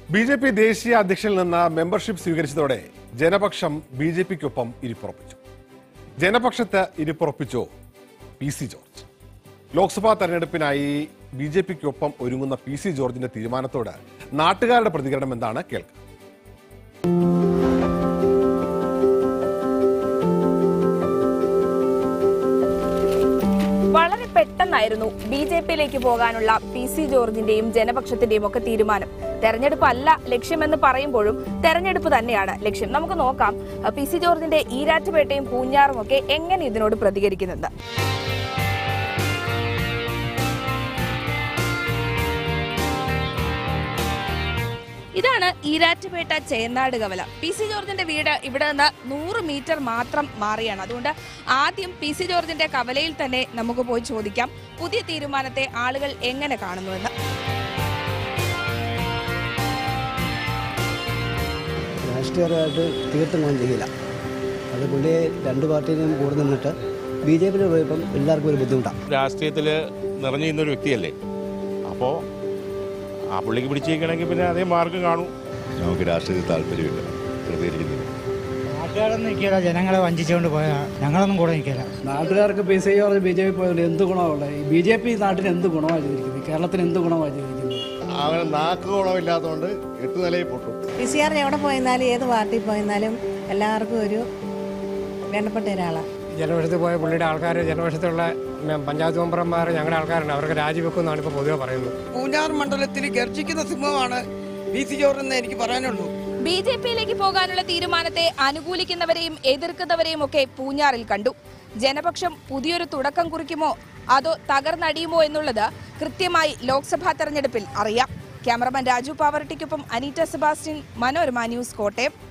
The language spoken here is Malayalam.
ബിജെപി ദേശീയ അധ്യക്ഷനിൽ നിന്ന് മെമ്പർഷിപ്പ് സ്വീകരിച്ചതോടെ ജനപക്ഷം ബിജെപിക്കൊപ്പം ഇരിപ്പുറപ്പിച്ചു. ജനപക്ഷത്ത് ഇരിപ്പുറപ്പിച്ചോ പി.സി. ജോർജ്. ലോക്സഭാ തെരഞ്ഞെടുപ്പിനായി ബിജെപിക്കൊപ്പം ഒരുങ്ങുന്ന പി.സി. ജോർജിന്റെ തീരുമാനത്തോട് നാട്ടുകാരുടെ പ്രതികരണം എന്താണ് കേൾക്കുക. വളരെ പെട്ടെന്നായിരുന്നു ബി.ജെ.പിയിലേക്ക് പോകാനുള്ള പി.സി. ജോർജിന്റെയും ജനപക്ഷത്തിന്റെയും ഒക്കെ തീരുമാനം. തെരഞ്ഞെടുപ്പ് അല്ല ലക്ഷ്യമെന്ന് പറയുമ്പോഴും തെരഞ്ഞെടുപ്പ് തന്നെയാണ് ലക്ഷ്യം. നമുക്ക് നോക്കാം പി.സി. ജോർജിന്റെ ഈരാറ്റുപേട്ടയും പൂഞ്ഞാറും ഒക്കെ എങ്ങനെ ഇതിനോട് പ്രതികരിക്കുന്നുണ്ട്. ഇതാണ് ഈരാറ്റുപേട്ട ചേന്നാട് കവല. പി.സി. ജോർജിന്റെ വീട് ഇവിടെ നിന്ന് 100 മീറ്റർ മാത്രം മാറിയാണ്. അതുകൊണ്ട് ആദ്യം പി.സി. ജോർജിന്റെ കവലയിൽ തന്നെ നമുക്ക് പോയി ചോദിക്കാം പുതിയ തീരുമാനത്തെ ആളുകൾ എങ്ങനെ കാണുന്നുവെന്ന്. രാഷ്ട്രീയപരമായിട്ട് തീർത്തും ഞാൻ ചെയ്യില്ല. അത് പുള്ളിയെ രണ്ട് പാർട്ടിയിലും കൂടെ നിന്നിട്ട് ബി.ജെ.പിയിൽ പോയപ്പം എല്ലാവർക്കും ഒരു ബുദ്ധിമുട്ടാണ്. രാഷ്ട്രീയത്തിൽ നിറഞ്ഞു നിന്നൊരു വ്യക്തിയല്ലേ, അപ്പോൾ ആ പുള്ളിക്ക് പിടിച്ചിരിക്കണമെങ്കിൽ പിന്നെ അതേ മാർഗം കാണും. നമുക്ക് രാഷ്ട്രീയത്തിൽ താല്പര്യമില്ല, പ്രതികരിക്കുന്നില്ല. നാട്ടുകാരൊന്നും നിൽക്കില്ല, ജനങ്ങളെ വഞ്ചിച്ചുകൊണ്ട് പോയാൽ ഞങ്ങളൊന്നും കൂടെ നിൽക്കില്ല. നാട്ടുകാർക്ക് പി.സി. ജോർജ് ബി.ജെ.പി പോയാൽ എന്ത് ഗുണമുള്ളത്? ബി.ജെ.പി നാട്ടിന് എന്ത് ഗുണമാണ് ചെയ്തിരിക്കുന്നത്? കേരളത്തിന് എന്ത് ഗുണമാണ് ചെയ്തിരിക്കുന്നത്? അവന് നാക്ക് ഗുണമില്ലാത്തതുകൊണ്ട് 8 നിലയിൽ പൊട്ടും. പി.സി. ജോർജ് എവിടെ പോയിരുന്നാലും ഏത് പാർട്ടിയിൽ പോയിരുന്നാലും എല്ലാവർക്കും ഒരു വേണ്ടപ്പെട്ട ഒരാളാണ്. ജനപക്ഷത്തിൽ പോയ പുള്ളിയുടെ ആൾക്കാർ, ജനപക്ഷത്തുള്ള പഞ്ചായത്ത് മെമ്പർമാർ ഞങ്ങളുടെ ആൾക്കാരുണ്ട്, അവർക്ക് രാജിവെക്കുമെന്നാണ് ഇപ്പോൾ പൊതുവെ പറയുന്നത്. പൂഞ്ഞാർ മണ്ഡലത്തിൽ ഗർജിക്കുന്ന സിംഹമാണ് പി.സി. ജോർജ് എന്ന് എനിക്ക് പറയാനുള്ളൂ. ബി.ജെ.പിയിലേക്ക് പോകാനുള്ള തീരുമാനത്തെ അനുകൂലിക്കുന്നവരെയും എതിർക്കുന്നവരെയും ഒക്കെ പൂഞ്ഞാറിൽ കണ്ടു. ജനപക്ഷം പുതിയൊരു തുടക്കം കുറിക്കുമോ അതോ തകർന്നടിയുമോ എന്നുള്ളത് കൃത്യമായി ലോക്സഭാ തെരഞ്ഞെടുപ്പിൽ അറിയാം. ക്യാമറമാൻ രാജു പാവർട്ടിക്കൊപ്പം അനീറ്റ സെബാസ്റ്റ്യൻ, മനോരമ ന്യൂസ്, കോട്ടയം.